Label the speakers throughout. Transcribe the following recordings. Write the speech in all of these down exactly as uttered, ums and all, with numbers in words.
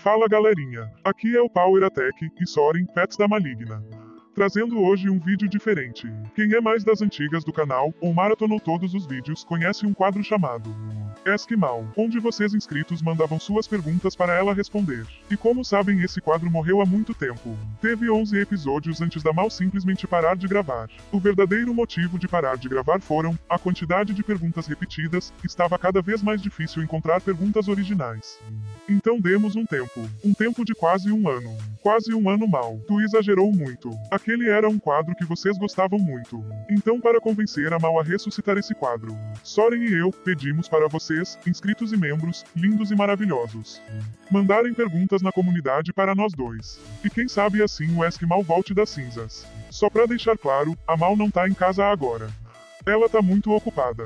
Speaker 1: Fala galerinha, aqui é o Power Attack e Soren, Pets da Maligna. Trazendo hoje um vídeo diferente. Quem é mais das antigas do canal, ou maratonou todos os vídeos, conhece um quadro chamado Ask Mal, onde vocês inscritos mandavam suas perguntas para ela responder. E como sabem, esse quadro morreu há muito tempo. Teve onze episódios antes da Mal simplesmente parar de gravar. O verdadeiro motivo de parar de gravar foram a quantidade de perguntas repetidas, estava cada vez mais difícil encontrar perguntas originais. Então demos um tempo. Um tempo de quase um ano. Quase um ano Mal. Tu exagerou muito. Aquele era um quadro que vocês gostavam muito. Então, para convencer a Mal a ressuscitar esse quadro, Soren e eu pedimos para vocês, inscritos e membros, lindos e maravilhosos, mandarem perguntas na comunidade para nós dois. E quem sabe assim o Ask Mal volte das cinzas. Só pra deixar claro, a Mal não tá em casa agora. Ela tá muito ocupada.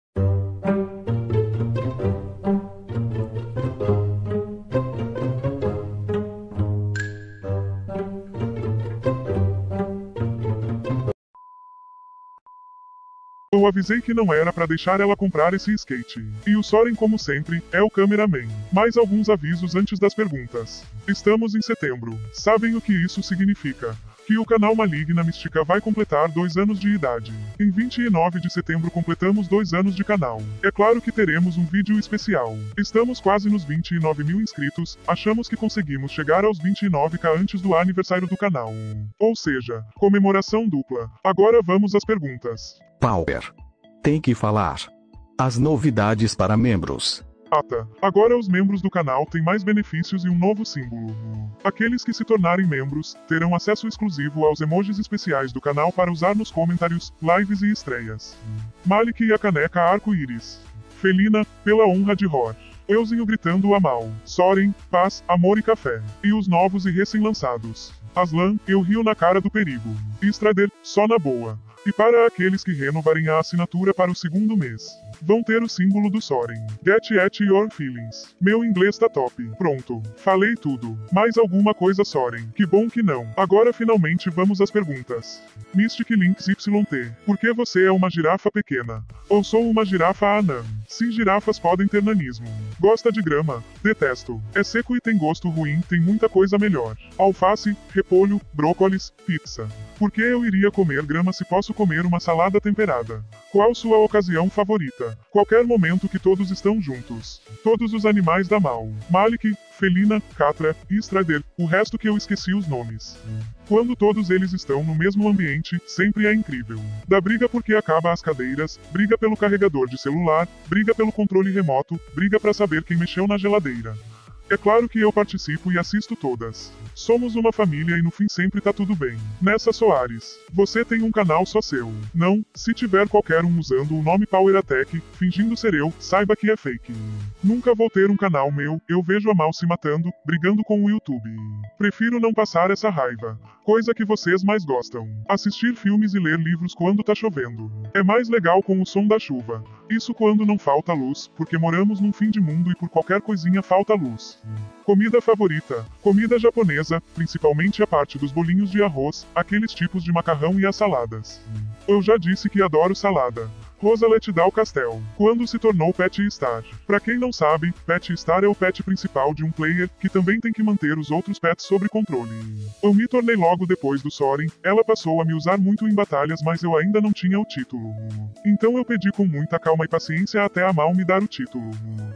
Speaker 1: Eu avisei que não era pra deixar ela comprar esse skate. E o Soren, como sempre, é o cameraman. Mais alguns avisos antes das perguntas. Estamos em setembro. Sabem o que isso significa? Que o canal Maligna Mística vai completar dois anos de idade. Em vinte e nove de setembro completamos dois anos de canal. É claro que teremos um vídeo especial. Estamos quase nos vinte e nove mil inscritos, achamos que conseguimos chegar aos vinte e nove k antes do aniversário do canal. Ou seja, comemoração dupla. Agora vamos às perguntas.
Speaker 2: Power. Tem que falar. As novidades para membros.
Speaker 1: Ata. Agora os membros do canal têm mais benefícios e um novo símbolo. Aqueles que se tornarem membros, terão acesso exclusivo aos emojis especiais do canal para usar nos comentários, lives e estreias. Malik e a caneca arco-íris. Felina, pela honra de Hor. Euzinho gritando a Mal. Soren, paz, amor e café. E os novos e recém-lançados. Aslan, eu rio na cara do perigo. E Strider, só na boa. E para aqueles que renovarem a assinatura para o segundo mês, vão ter o símbolo do Soren. Get at your feelings. Meu inglês tá top. Pronto. Falei tudo. Mais alguma coisa, Soren? Que bom que não. Agora finalmente vamos às perguntas. Mystic Links Y T. Por que você é uma girafa pequena? Ou sou uma girafa anã? Sim, girafas podem ter nanismo. Gosta de grama? Detesto. É seco e tem gosto ruim, tem muita coisa melhor. Alface, repolho, brócolis, pizza. Por que eu iria comer grama se posso comer uma salada temperada? Qual sua ocasião favorita? Qualquer momento que todos estão juntos. Todos os animais da Mal. Malik, Felina, Catra e Strider, o resto que eu esqueci os nomes. Quando todos eles estão no mesmo ambiente, sempre é incrível. Da briga porque acaba as cadeiras, briga pelo carregador de celular, briga pelo controle remoto, briga pra saber quem mexeu na geladeira. É claro que eu participo e assisto todas. Somos uma família e no fim sempre tá tudo bem. Nessa Soares, você tem um canal só seu. Não, se tiver qualquer um usando o nome Power Attack, fingindo ser eu, saiba que é fake. Nunca vou ter um canal meu, eu vejo a Mal se matando, brigando com o YouTube. Prefiro não passar essa raiva. Coisa que vocês mais gostam. Assistir filmes e ler livros quando tá chovendo. É mais legal com o som da chuva. Isso quando não falta luz, porque moramos num fim de mundo e por qualquer coisinha falta luz. Comida favorita. Comida japonesa, principalmente a parte dos bolinhos de arroz, aqueles tipos de macarrão e as saladas. Eu já disse que adoro salada. Rosalet Dal Castel. Quando se tornou Pet Star? Pra quem não sabe, Pet Star é o pet principal de um player, que também tem que manter os outros pets sob controle. Eu me tornei logo depois do Soren, ela passou a me usar muito em batalhas, mas eu ainda não tinha o título. Então eu pedi com muita calma e paciência até a Mal me dar o título.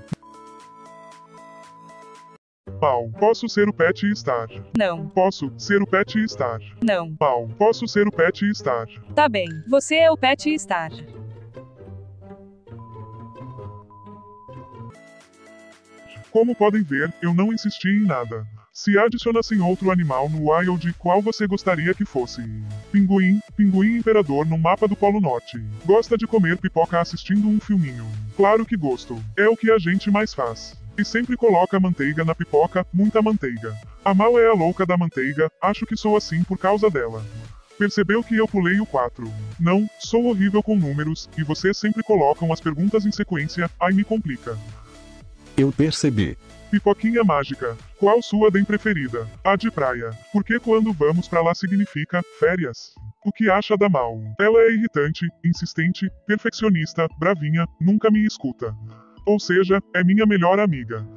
Speaker 1: Mal, posso ser o Pet Star?
Speaker 3: Não.
Speaker 1: Posso ser o Pet Star?
Speaker 3: Não.
Speaker 1: Mal, posso ser o Pet Star?
Speaker 3: Tá bem, você é o Pet Star.
Speaker 1: Como podem ver, eu não insisti em nada. Se adicionassem outro animal no Wild, qual você gostaria que fosse? Pinguim, pinguim imperador no mapa do Polo Norte. Gosta de comer pipoca assistindo um filminho. Claro que gosto. É o que a gente mais faz. E sempre coloca manteiga na pipoca, muita manteiga. A Mal é a louca da manteiga, acho que sou assim por causa dela. Percebeu que eu pulei o quatro. Não, sou horrível com números, e vocês sempre colocam as perguntas em sequência, aí me complica.
Speaker 2: Eu percebi.
Speaker 1: Pipoquinha mágica. Qual sua D E M preferida? A de praia. Porque quando vamos pra lá significa férias. O que acha da Mal? Ela é irritante, insistente, perfeccionista, bravinha, nunca me escuta. Ou seja, é minha melhor amiga.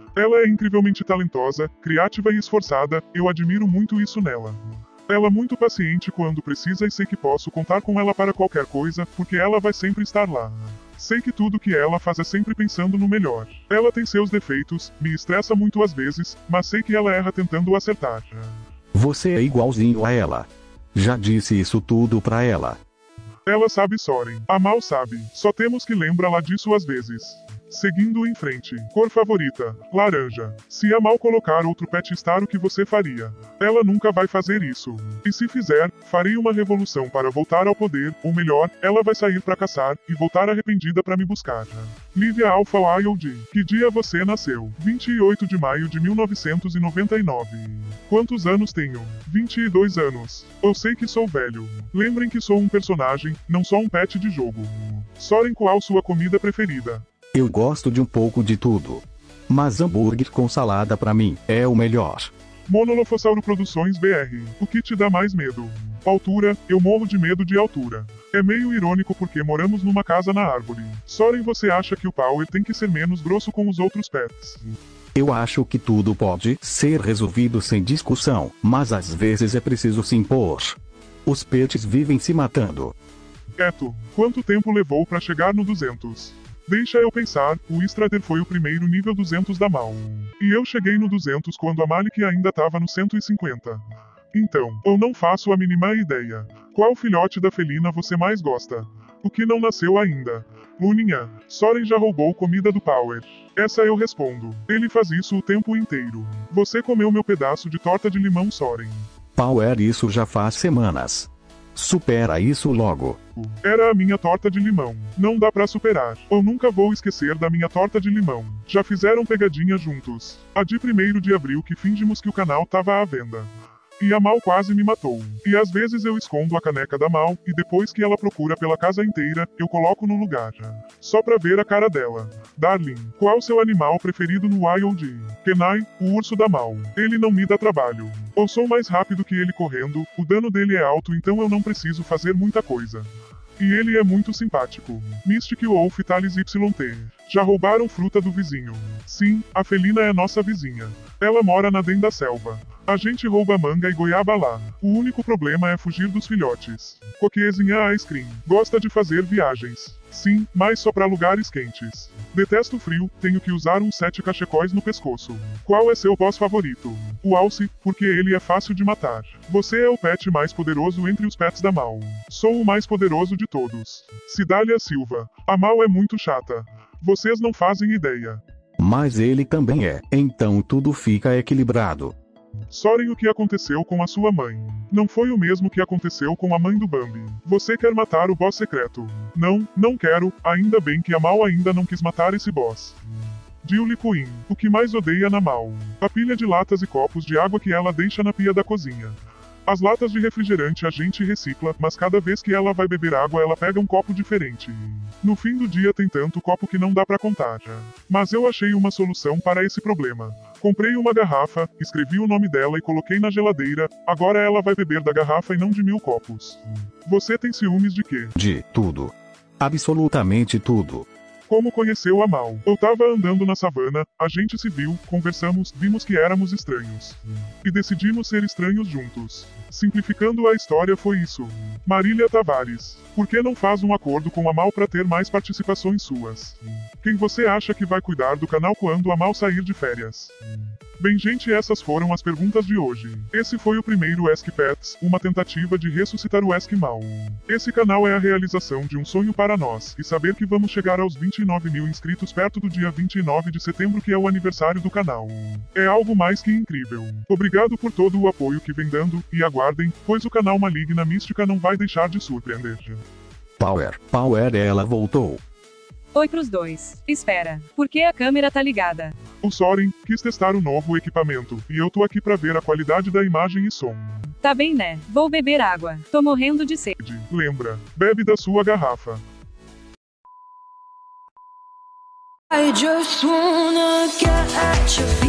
Speaker 1: Ela é incrivelmente talentosa, criativa e esforçada, eu admiro muito isso nela. Ela é muito paciente quando precisa e sei que posso contar com ela para qualquer coisa, porque ela vai sempre estar lá. Sei que tudo que ela faz é sempre pensando no melhor. Ela tem seus defeitos, me estressa muito às vezes, mas sei que ela erra tentando acertar.
Speaker 2: Você é igualzinho a ela. Já disse isso tudo pra ela.
Speaker 1: Ela sabe, Soren. A Mal sabe. Só temos que lembrar disso às vezes. Seguindo em frente. Cor favorita: laranja. Se a Mal colocar outro pet star, o que você faria? Ela nunca vai fazer isso. E se fizer, farei uma revolução para voltar ao poder, ou melhor, ela vai sair para caçar, e voltar arrependida para me buscar. Lívia Alpha Wild. Que dia você nasceu? vinte e oito de maio de mil novecentos e noventa e nove. Quantos anos tenho? vinte e dois anos. Eu sei que sou velho. Lembrem que sou um personagem, não só um pet de jogo. Soren, qual sua comida preferida?
Speaker 2: Eu gosto de um pouco de tudo. Mas hambúrguer com salada pra mim é o melhor.
Speaker 1: Monolofossauro Produções B R. O que te dá mais medo? Altura, eu morro de medo de altura. É meio irônico porque moramos numa casa na árvore. Soren, você acha que o Power tem que ser menos grosso com os outros pets?
Speaker 2: Eu acho que tudo pode ser resolvido sem discussão, mas às vezes é preciso se impor. Os pets vivem se matando.
Speaker 1: Eto, quanto tempo levou pra chegar no duzentos? Deixa eu pensar, o Strader foi o primeiro nível duzentos da Mal. E eu cheguei no duzentos quando a Malik ainda tava no cento e cinquenta. Então, eu não faço a mínima ideia. Qual filhote da felina você mais gosta? O que não nasceu ainda? Luninha, Soren já roubou comida do Power. Essa eu respondo. Ele faz isso o tempo inteiro. Você comeu meu pedaço de torta de limão, Soren.
Speaker 2: Power, isso já faz semanas. Supera isso logo.
Speaker 1: Era a minha torta de limão. Não dá pra superar. Eu nunca vou esquecer da minha torta de limão. Já fizeram pegadinha juntos. A de primeiro de abril que fingimos que o canal tava à venda. E a Mal quase me matou. E às vezes eu escondo a caneca da Mal, e depois que ela procura pela casa inteira, eu coloco no lugar. Só pra ver a cara dela. Darling, qual seu animal preferido no Wild? Kenai, o urso da Mal. Ele não me dá trabalho. Eu sou mais rápido que ele correndo, o dano dele é alto, então eu não preciso fazer muita coisa. E ele é muito simpático. Mystic Wolf Thales Y T. Já roubaram fruta do vizinho. Sim, a felina é nossa vizinha. Ela mora na dentro da selva. A gente rouba manga e goiaba lá. O único problema é fugir dos filhotes. Coquezinha Ice Cream. Gosta de fazer viagens. Sim, mas só pra lugares quentes. Detesto frio, tenho que usar uns sete cachecóis no pescoço. Qual é seu boss favorito? O Alce, porque ele é fácil de matar. Você é o pet mais poderoso entre os pets da Mal. Sou o mais poderoso de todos. Cidália Silva. A Mal é muito chata. Vocês não fazem ideia.
Speaker 2: Mas ele também é, então tudo fica equilibrado.
Speaker 1: Soren, o que aconteceu com a sua mãe? Não foi o mesmo que aconteceu com a mãe do Bambi. Você quer matar o boss secreto? Não, não quero, ainda bem que a Mal ainda não quis matar esse boss. Julie Quinn, o que mais odeia na Mal? A pilha de latas e copos de água que ela deixa na pia da cozinha. As latas de refrigerante a gente recicla, mas cada vez que ela vai beber água ela pega um copo diferente. No fim do dia tem tanto copo que não dá pra contar. Mas eu achei uma solução para esse problema. Comprei uma garrafa, escrevi o nome dela e coloquei na geladeira, agora ela vai beber da garrafa e não de mil copos. Você tem ciúmes de quê?
Speaker 2: De tudo. Absolutamente tudo.
Speaker 1: Como conheceu a Mal? Eu tava andando na savana, a gente se viu, conversamos, vimos que éramos estranhos. E decidimos ser estranhos juntos. Simplificando a história foi isso. Marília Tavares. Por que não faz um acordo com a Mal pra ter mais participações suas? Quem você acha que vai cuidar do canal quando a Mal sair de férias? Bem, gente, essas foram as perguntas de hoje. Esse foi o primeiro Ask Pets, uma tentativa de ressuscitar o Ask Mal. Esse canal é a realização de um sonho para nós, e saber que vamos chegar aos vinte e nove mil inscritos perto do dia vinte e nove de setembro, que é o aniversário do canal. É algo mais que incrível. Obrigado por todo o apoio que vem dando, e aguardem, pois o canal Maligna Mística não vai deixar de surpreender.
Speaker 2: Power, Power, ela voltou.
Speaker 3: Oi pros dois. Espera, por que a câmera tá ligada?
Speaker 1: O Soren quis testar o novo equipamento, e eu tô aqui pra ver a qualidade da imagem e som.
Speaker 3: Tá bem, né? Vou beber água. Tô morrendo de sede.
Speaker 1: Lembra, bebe da sua garrafa.
Speaker 4: I just wanna get at your feet.